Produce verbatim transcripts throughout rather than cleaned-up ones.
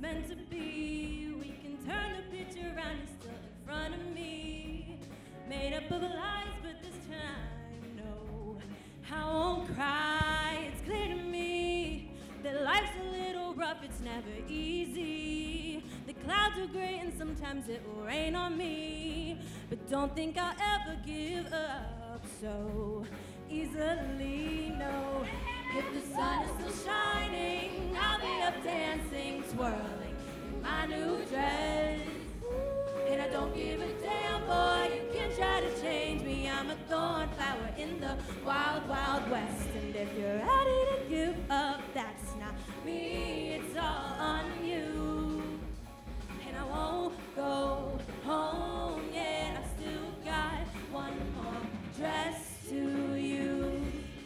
meant to be. We can turn the picture around, you're still in front of me. Made up of lies, but this time, no, I won't cry. It's clear to me that life's a little rough, it's never easy. The clouds are gray and sometimes it will rain on me. But don't think I'll ever give up so easily, no. If the sun is still shining, I'll be up dancing, twirling in my new dress. And I don't give a damn, boy, you can try to change me. I'm a thorn flower in the wild, wild west. And if you're ready to give up, that's not me, it's all on you. And I won't go home yet, I still got one more dress to you.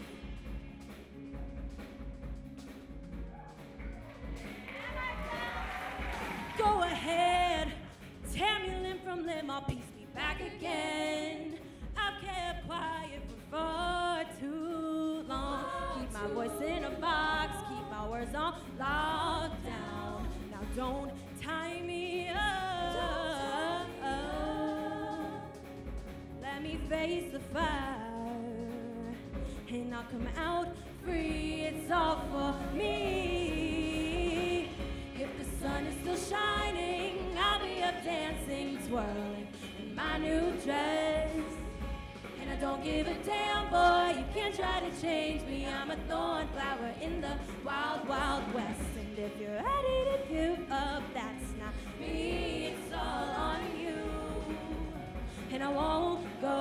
Go ahead, tear me limb from limb, I'll piece me back again. I've kept quiet for far too long. Keep my voice in a box, keep my words on lockdown. Now don't tie me up. Let me face the fire, and I'll come out free. It's all for me. If the sun is still shining, I'll be up dancing, twirling in my new dress. And I don't give a damn, boy, you can't try to change me. I'm a thorn flower in the wild, wild west. And if you're ready to give up, that's not me, it's all on you. And I won't go